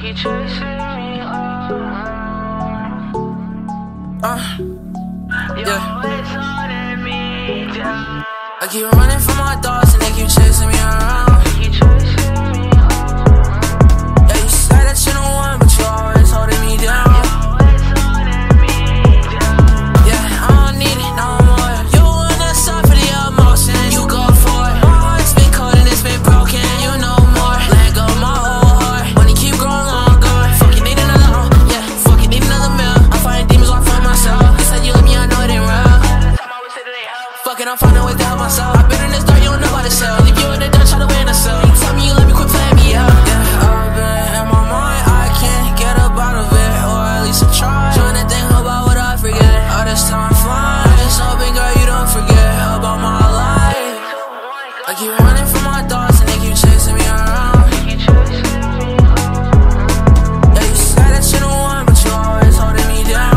keep chasing me Yeah. holding me down. I keep running from my thoughts and they keep chasing me around. Keep chasing me Yeah, you said that you don't want, but you always holding me down. Yeah, I don't need it no more. You wanna suffer the emotion, you go for it. My heart's been cold and it's been broken, you know more. Let go my whole heart, money keep growing longer. Fuck you need another home, yeah, fuck you need another meal. I'm fighting demons while I fight myself. You said you love me, I know it ain't real. Fuck it, I'm finding ways to help myself. I've been in this dark, you don't know how to sell. Leave you in the dirt, try to win a cell. You tell me you let me quit playing me out. Yeah, I've been in my mind, I can't get up out of it, or at least I try. Trying to think about what I forget. All this time flying, just hoping, girl, you don't forget about my life. I keep running from my thoughts and they keep chasing me around. Yeah, you said that you don't want, but you always holding me down.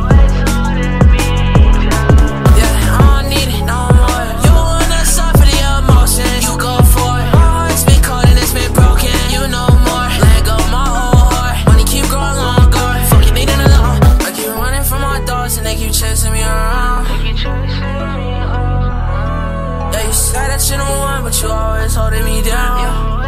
Chasing me around. Yeah, you said that you don't want, but you always holding me down.